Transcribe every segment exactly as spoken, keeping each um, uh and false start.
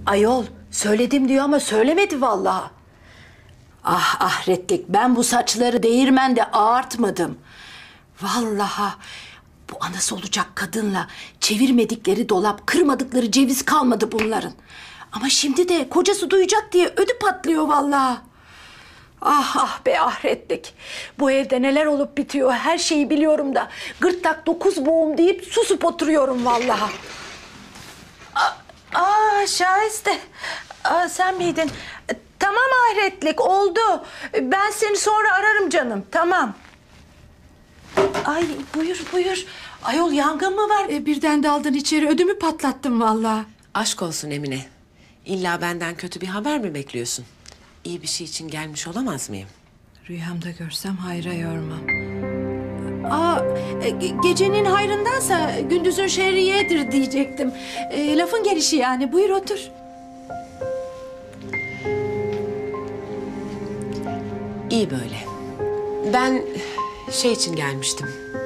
Ayol söyledim diyor ama söylemedi vallahi. Ah ahretlik, ben bu saçları değirmende ağartmadım. Vallahi bu anası olacak kadınla çevirmedikleri dolap, kırmadıkları ceviz kalmadı bunların. Ama şimdi de kocası duyacak diye ödü patlıyor vallahi. Ah ah be ahretlik. Bu evde neler olup bitiyor her şeyi biliyorum da gırtlak dokuz boğum deyip susup oturuyorum vallahi. Aa, aa Şahiste. Aa, sen miydin? Tamam ahretlik oldu. Ben seni sonra ararım canım. Tamam. Ay buyur buyur. Ayol yangın mı var? E, birden daldın içeri, ödümü patlattın vallahi. Aşk olsun Emine. İlla benden kötü bir haber mi bekliyorsun? İyi bir şey için gelmiş olamaz mıyım? Rüyamda görsem hayra yormam. Aa, e, ge- gecenin hayrındansa gündüzün şerriyedir diyecektim. E, lafın gelişi yani. Buyur otur. İyi böyle. Ben şey için gelmiştim.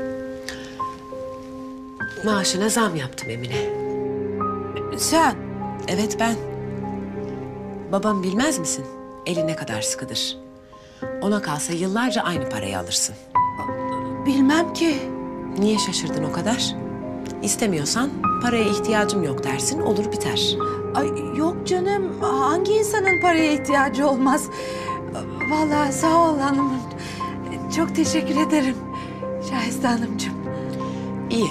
Maaşına zam yaptım Emine. Sen? Evet ben. Babam bilmez misin? Eli ne kadar sıkıdır. Ona kalsa yıllarca aynı parayı alırsın. Bilmem ki. Niye şaşırdın o kadar? İstemiyorsan paraya ihtiyacım yok dersin, olur biter. Ay yok canım. Hangi insanın paraya ihtiyacı olmaz? Vallahi sağ ol hanımım. Çok teşekkür ederim Şahiste Hanımcığım. İyi.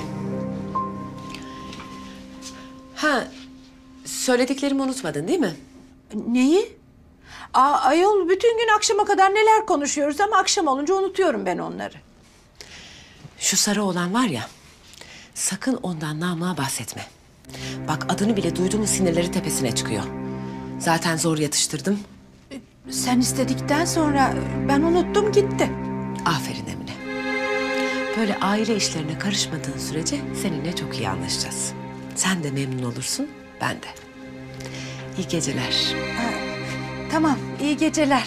Ha, söylediklerimi unutmadın değil mi? Neyi? Aa, ayol bütün gün akşama kadar neler konuşuyoruz ama akşam olunca unutuyorum ben onları. Şu sarı olan var ya, sakın ondan Namık'a bahsetme. Bak adını bile duydu mu sinirleri tepesine çıkıyor. Zaten zor yatıştırdım. Sen istedikten sonra ben unuttum gitti. Aferin Emine. Böyle aile işlerine karışmadığın sürece seninle çok iyi anlaşacağız. Sen de memnun olursun, ben de. İyi geceler. Tamam, iyi geceler.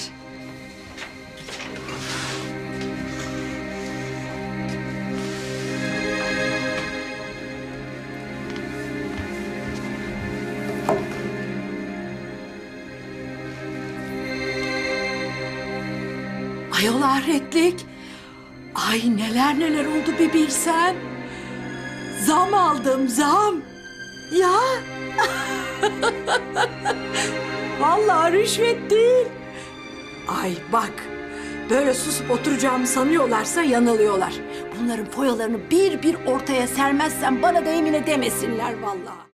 Ayol ahretlik. Ay neler neler oldu bir bilsen. Zam aldım zam. Ya. Vallahi rüşvet değil. Ay bak. Böyle susup oturacağımı sanıyorlarsa yanılıyorlar. Bunların foyalarını bir bir ortaya sermezsem bana da Emine demesinler vallahi.